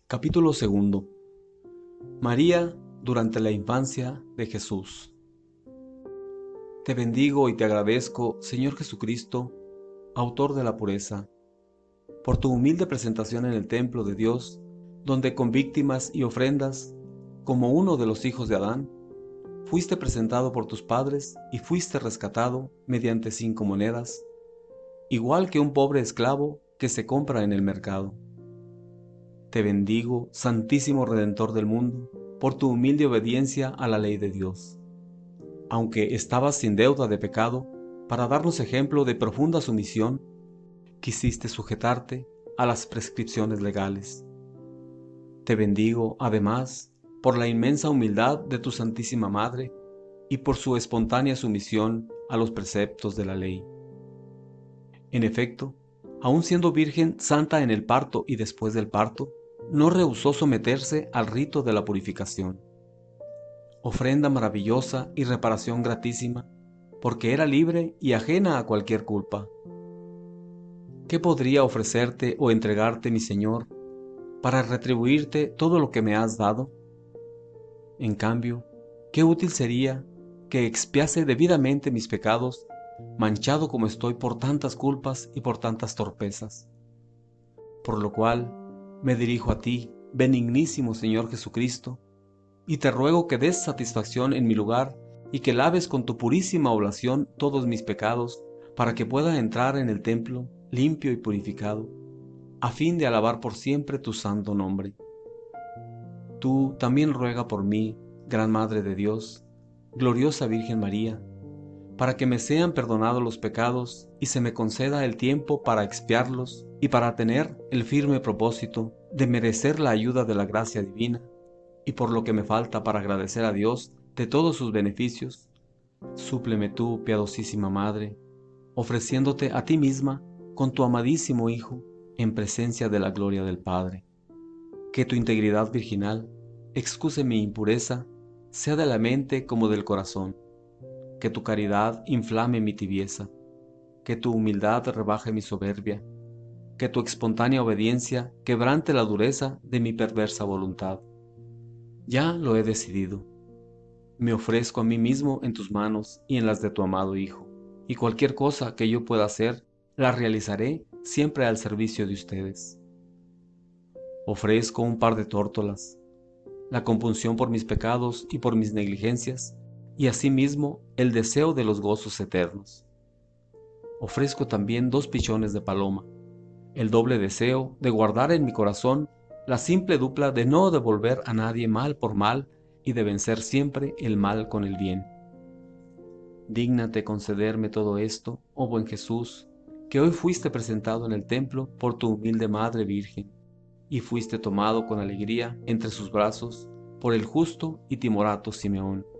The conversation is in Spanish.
Capítulo segundo. María durante la infancia de Jesús. Te bendigo y te agradezco, Señor Jesucristo, autor de la pureza, por tu humilde presentación en el templo de Dios, donde con víctimas y ofrendas, como uno de los hijos de Adán, fuiste presentado por tus padres y fuiste rescatado mediante 5 monedas, igual que un pobre esclavo que se compra en el mercado. Te bendigo, Santísimo Redentor del mundo, por tu humilde obediencia a la ley de Dios. Aunque estabas sin deuda de pecado, para darnos ejemplo de profunda sumisión, quisiste sujetarte a las prescripciones legales. Te bendigo, además, por la inmensa humildad de tu Santísima Madre y por su espontánea sumisión a los preceptos de la ley. En efecto, aun siendo virgen santa en el parto y después del parto, no rehusó someterse al rito de la purificación. Ofrenda maravillosa y reparación gratísima, porque era libre y ajena a cualquier culpa. ¿Qué podría ofrecerte o entregarte, mi Señor, para retribuirte todo lo que me has dado? En cambio, qué útil sería que expiase debidamente mis pecados, manchado como estoy por tantas culpas y por tantas torpezas. Por lo cual, me dirijo a ti, benignísimo Señor Jesucristo, y te ruego que des satisfacción en mi lugar y que laves con tu purísima oblación todos mis pecados, para que pueda entrar en el templo limpio y purificado, a fin de alabar por siempre tu santo nombre. Tú también ruega por mí, Gran Madre de Dios, gloriosa Virgen María, para que me sean perdonados los pecados y se me conceda el tiempo para expiarlos y para tener el firme propósito de merecer la ayuda de la gracia divina, y por lo que me falta para agradecer a Dios de todos sus beneficios, súpleme tú, piadosísima Madre, ofreciéndote a ti misma con tu amadísimo Hijo en presencia de la gloria del Padre. Que tu integridad virginal excuse mi impureza, sea de la mente como del corazón. Que tu caridad inflame mi tibieza, que tu humildad rebaje mi soberbia, que tu espontánea obediencia quebrante la dureza de mi perversa voluntad. Ya lo he decidido. Me ofrezco a mí mismo en tus manos y en las de tu amado Hijo, y cualquier cosa que yo pueda hacer, la realizaré siempre al servicio de ustedes. Ofrezco un par de tórtolas, la compunción por mis pecados y por mis negligencias, y asimismo el deseo de los gozos eternos. Ofrezco también 2 pichones de paloma, el doble deseo de guardar en mi corazón la simple dupla de no devolver a nadie mal por mal y de vencer siempre el mal con el bien. Dígnate concederme todo esto, oh buen Jesús, que hoy fuiste presentado en el templo por tu humilde Madre Virgen, y fuiste tomado con alegría entre sus brazos por el justo y timorato Simeón.